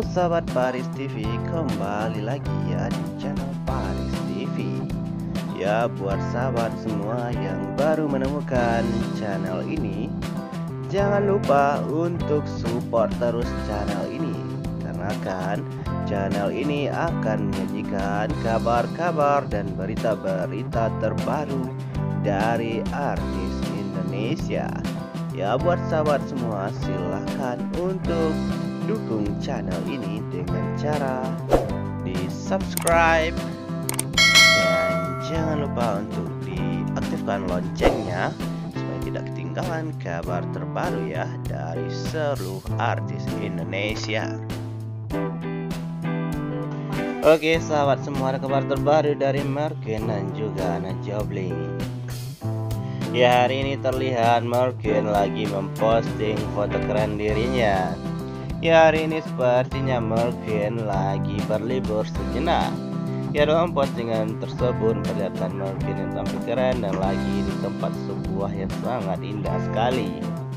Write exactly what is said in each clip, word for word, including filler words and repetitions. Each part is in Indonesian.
sahabat Paris T V, kembali lagi ya di channel Paris T V. Ya, buat sahabat semua yang baru menemukan channel ini, jangan lupa untuk support terus channel ini, karena kan channel ini akan menyajikan kabar-kabar dan berita-berita terbaru dari artis Indonesia. Ya, buat sahabat semua, silahkan untuk dukung channel ini dengan cara di subscribe dan jangan lupa untuk diaktifkan loncengnya supaya tidak ketinggalan kabar terbaru ya dari seluruh artis Indonesia. Oke sahabat semua, ada kabar terbaru dari Merkin dan juga Ana Jobling. Ya, hari ini terlihat Merkin lagi memposting foto keren dirinya. Ya, hari ini sepertinya Merkin lagi berlibur sejenak. Ya, dalam postingan tersebut perlihatkan Merkin yang tampil keren dan lagi di tempat sebuah yang sangat indah sekali.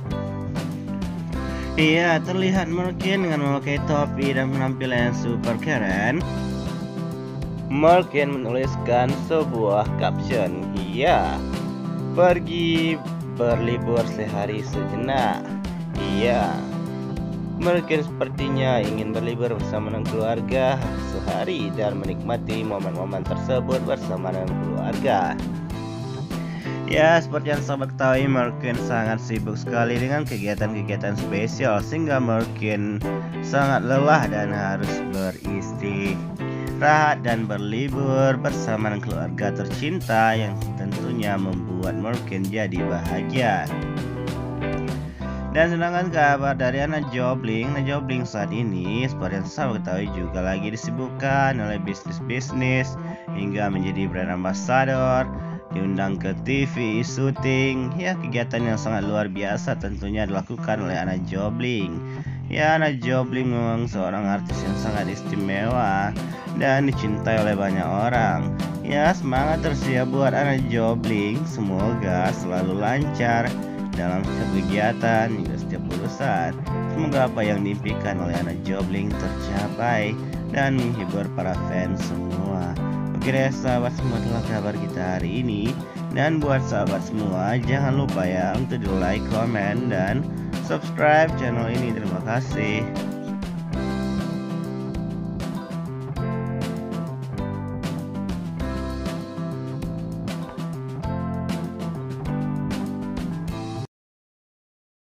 Iya, terlihat Merkin dengan memakai topi dan penampilan yang super keren. Merkin menuliskan sebuah caption, iya, pergi berlibur sehari sejenak. Iya, Merkin sepertinya ingin berlibur bersama dengan keluarga sehari dan menikmati momen-momen tersebut bersama dengan keluarga. Ya, seperti yang sahabat ketahui, Merkin sangat sibuk sekali dengan kegiatan-kegiatan spesial sehingga Merkin sangat lelah dan harus beristirahat dan berlibur bersama dengan keluarga tercinta yang tentunya membuat Merkin jadi bahagia. Dan sedangkan kabar dari Ana Jobling, Ana Jobling saat ini seperti yang sahabat ketahui juga lagi disibukkan oleh bisnis-bisnis hingga menjadi brand ambassador, diundang ke T V syuting. Ya, kegiatan yang sangat luar biasa tentunya dilakukan oleh Ana Jobling. Ya, Ana Jobling memang seorang artis yang sangat istimewa dan dicintai oleh banyak orang. Ya, semangat terus ya buat Ana Jobling, semoga selalu lancar dalam setiap kegiatan hingga setiap urusan. Semoga apa yang diimpikan oleh Ana Jobling tercapai dan menghibur para fans semua. Oke deh sahabat semua, itulah kabar kita hari ini. Dan buat sahabat semua, jangan lupa ya untuk di like, komen, dan subscribe channel ini. Terima kasih.